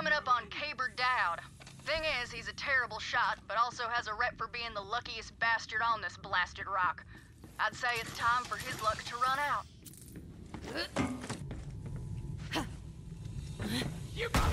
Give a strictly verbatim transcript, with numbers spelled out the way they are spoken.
coming up on Caber Dowd. Thing is, he's a terrible shot, but also has a rep for being the luckiest bastard on this blasted rock. I'd say it's time for his luck to run out. You got